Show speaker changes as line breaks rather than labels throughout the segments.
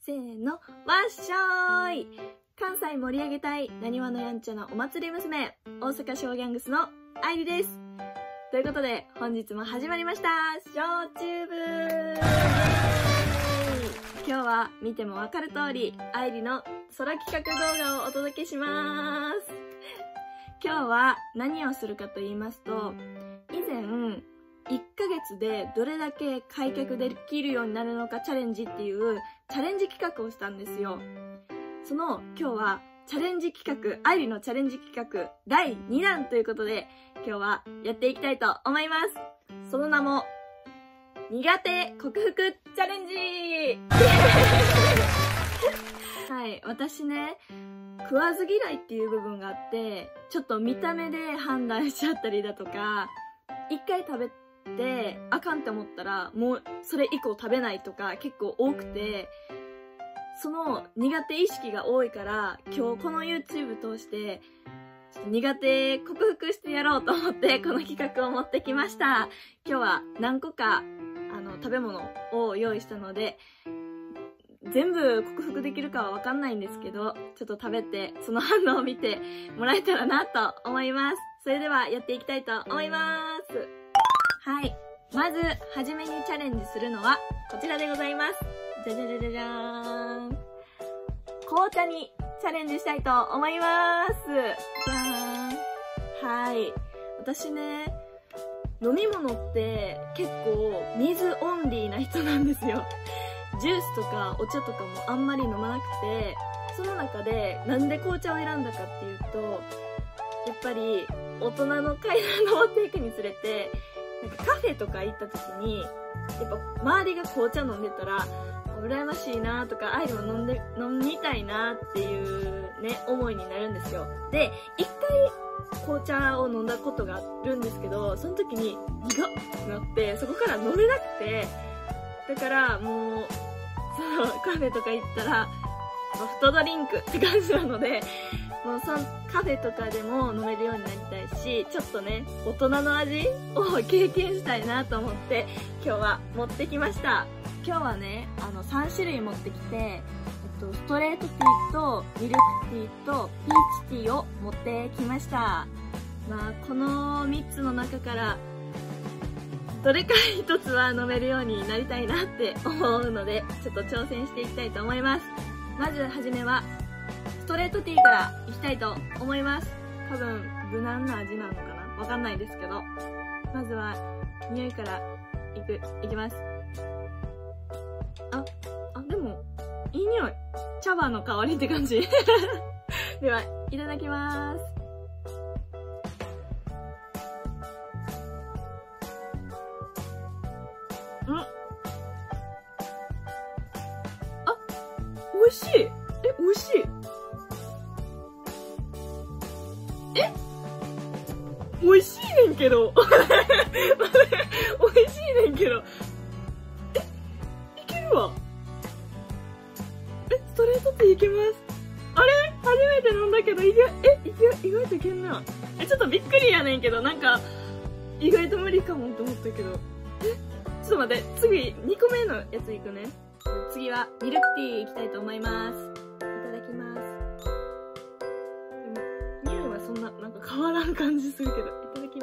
せーの、わっしょーい。関西盛り上げたい、なにわのやんちゃなお祭り娘、大阪ショーギャングスの愛理です。ということで、本日も始まりました、ショーチューブ。今日は見てもわかる通り、愛理の空企画動画をお届けします。今日は何をするかと言いますと、以前、1ヶ月でどれだけ開脚できるようになるのかチャレンジっていうチャレンジ企画をしたんですよ。その今日はチャレンジ企画、愛理のチャレンジ企画第2弾ということで今日はやっていきたいと思います。その名も苦手克服チャレンジはい、私ね、食わず嫌いっていう部分があって、ちょっと見た目で判断しちゃったりだとか、一回食べてあかんって思ったらもうそれ以降食べないとか結構多くて、その苦手意識が多いから今日この YouTube 通してちょっと苦手克服してやろうと思ってこの企画を持ってきました。今日は何個か食べ物を用意したので全部克服できるかはわかんないんですけど、ちょっと食べてその反応を見てもらえたらなと思います。それではやっていきたいと思います。はい。まず、はじめにチャレンジするのは、こちらでございます。じゃじゃじゃじゃじゃーん。紅茶にチャレンジしたいと思います。じゃーん。はい。私ね、飲み物って結構水オンリーな人なんですよ。ジュースとかお茶とかもあんまり飲まなくて、その中でなんで紅茶を選んだかっていうと、やっぱり大人の階段登っていくにつれて、なんかカフェとか行った時に、やっぱ周りが紅茶飲んでたら、羨ましいなとか、愛理も飲みたいなっていうね、思いになるんですよ。で、一回紅茶を飲んだことがあるんですけど、その時に苦っってなって、そこから飲めなくて、だからもう、そのカフェとか行ったら、ソフトドリンクって感じなので、もうカフェとかでも飲めるようになりたいし、ちょっとね、大人の味を経験したいなと思って今日は持ってきました。今日はね、3種類持ってきて、ストレートティーとミルクティーとピーチティーを持ってきました。まあ、この3つの中からどれか1つは飲めるようになりたいなって思うので、ちょっと挑戦していきたいと思います。まずはじめはストレートティーからいきたいと思います。多分無難な味なのかな、わかんないですけど、まずは匂いからいきます。でもいい匂い、茶葉の香りって感じではいただきます。美味しい。美味しい。美味しいねんけど。美味しいねんけど。いけるわ。ストレートっていけます。あれ初めて飲んだけど、意外といけんな。ちょっとびっくりやねんけど、なんか、意外と無理かもって思ったけど。ちょっと待って、次、2個目のやついくね。次はミルクティーいきたいと思います。いただきます。でも、匂いはそんな、なんか変わらん感じするけど、いただきます。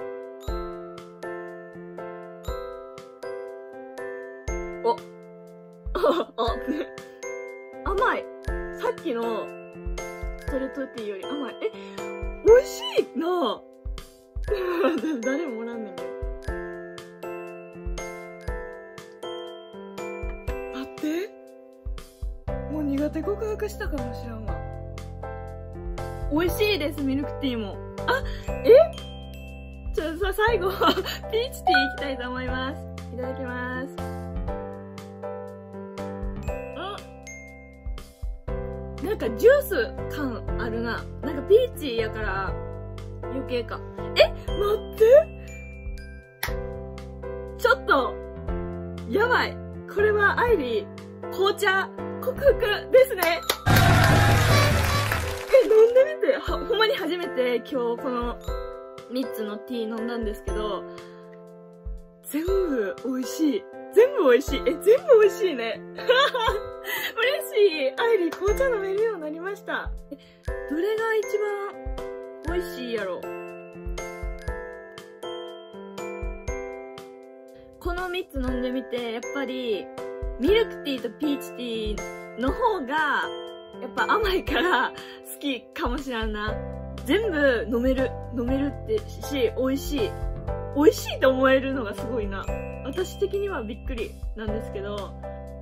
甘い。さっきのストレートティーより甘い。美味しいなぁ。誰もおらんねんけど。もう苦手克服したかもしらんわ。美味しいです、ミルクティーも。最後、ピーチティーいきたいと思います。いただきます。なんかジュース感あるな。なんかピーチやから余計か。待って。ちょっと、やばい。これは愛理、紅茶克服ですね。飲んでみて。ほんまに初めて今日この3つのティー飲んだんですけど、全部美味しい。全部美味しい。全部美味しいね。 り紅茶飲めるようになりました。どれが一番美味しいやろ。この3つ飲んでみて、やっぱりミルクティーとピーチティーの方がやっぱ甘いから好きかもしれんな。全部飲めるってし、美味しいと思えるのがすごいな。私的にはびっくりなんですけど、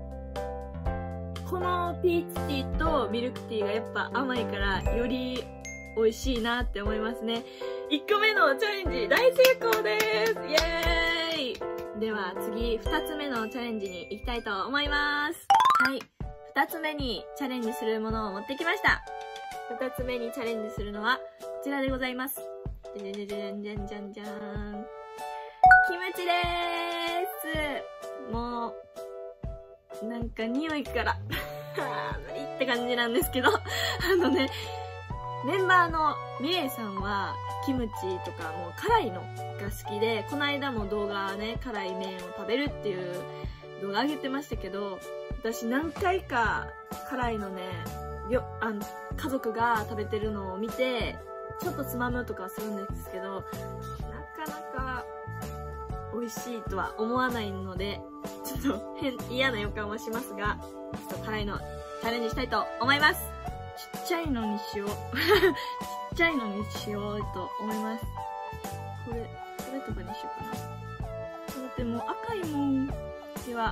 このピーチティーとミルクティーがやっぱ甘いからより美味しいなって思いますね。1個目のチャレンジ大成功です。イエーイ。では次2つ目のチャレンジに行きたいと思います。はい、2つ目にチャレンジするものを持ってきました。2つ目にチャレンジするのはこちらでございます。じゃじゃじゃんじゃんじゃんじゃーん。キムチでーす。もうなんか匂いから無理って感じなんですけどメンバーのミレイさんはキムチとかもう辛いのが好きで、この間も動画ね、辛い麺を食べるっていう動画上げてましたけど、私何回か辛いのね、家族が食べてるのを見てちょっとつまむとかはするんですけど、なかなか美味しいとは思わないので、ちょっと嫌な予感はしますが、ちょっと辛いのチャレンジしたいと思います。ちっちゃいのにしようちっちゃいのにしようと思います。これとかにしようかな。だってもう赤いもん。では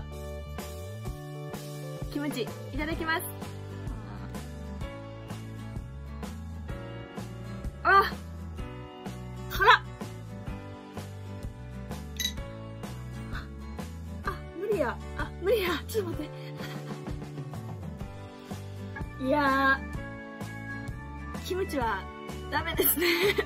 キムチいただきます。あ、辛っ。無理や。ちょっと待って。いやー、キムチはダメですね。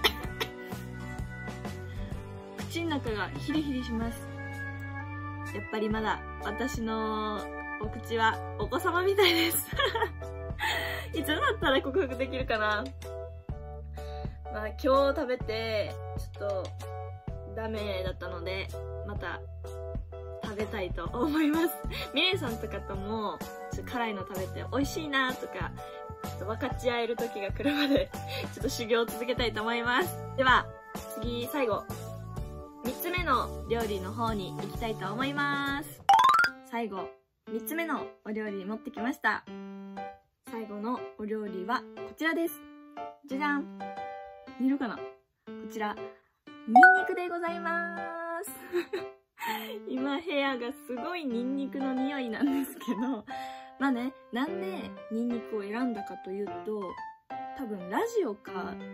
口の中がヒリヒリします。やっぱりまだ私のお口はお子様みたいです。いつになったら克服できるかな。まあ今日食べてちょっとダメだったので、また食べたいと思います。ミレイさんとかともちょっと辛いの食べて美味しいなとかちょっと分かち合える時が来るまでちょっと修行を続けたいと思います。では次、最後3つ目の料理の方に行きたいと思います。最後3つ目のお料理持ってきました。最後のお料理はこちらです。じゃじゃん。見るかな。こちらニンニクでございます今部屋がすごいニンニクの匂いなんですけど、まあね、なんでニンニクを選んだかというと、多分ラジオ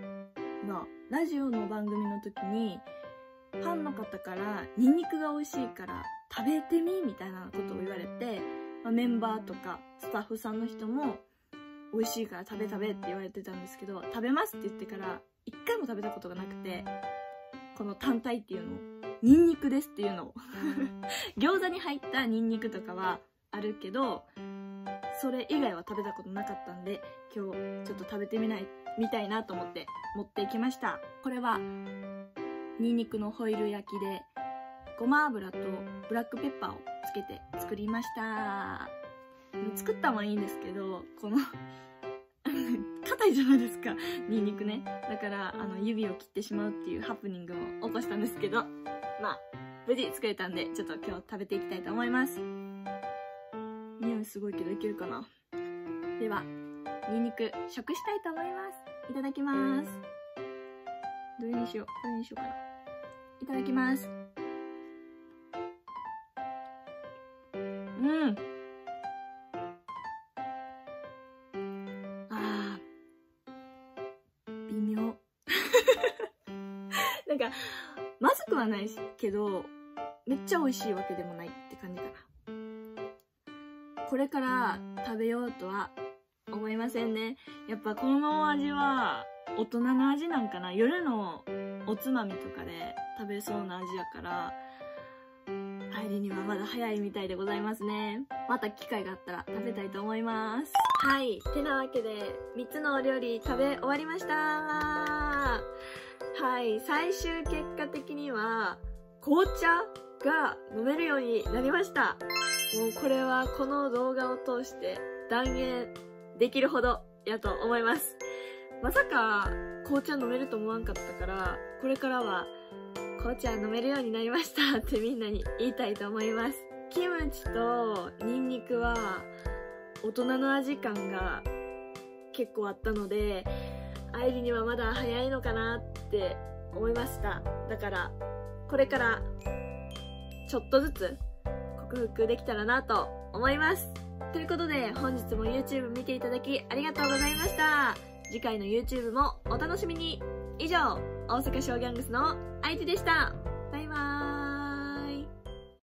の番組の時にファンの方からニンニクが美味しいから食べてみみたいなことを言われて、メンバーとかスタッフさんの人も美味しいから食べって言われてたんですけど、食べますって言ってから一回も食べたことがなくて、この単体っていうのをニンニクですっていうのを餃子に入ったニンニクとかはあるけど、それ以外は食べたことなかったんで、今日ちょっと食べてみたいなと思って持っていきました。これはニンニクのホイル焼きでごま油とブラックペッパーをつけて作りました。作ったのはいいんですけど、この硬いじゃないですか、ニンニクね。だから指を切ってしまうっていうハプニングを起こしたんですけど、まあ無事作れたんで、ちょっと今日食べていきたいと思います。匂いすごいけどいけるかな。ではニンニク食したいと思います。いただきます。どれにしようかな。いただきます。微妙なんかまずくはないけどめっちゃ美味しいわけでもないって感じかな。これから食べようとは思いませんね。やっぱこの味は大人の味なんかな。夜のおつまみとかで食べそうな味やから、入りにはまだ早いみたいでございますね。また機会があったら食べたいと思います。はい、てなわけで3つのお料理食べ終わりました。はい、最終結果的には紅茶が飲めるようになりました。もうこれはこの動画を通して断言できるほどやと思います。まさか紅茶飲めると思わんかったから、これからは紅茶飲めるようになりましたってみんなに言いたいと思います。キムチとニンニクは大人の味感が結構あったので、愛理にはまだ早いのかなって思いました。だからこれからちょっとずつ克服できたらなと思います。ということで本日も YouTube 見ていただきありがとうございました。次回の YouTube もお楽しみに。以上、大阪ショーギャングスの愛知でした。バイバーイ。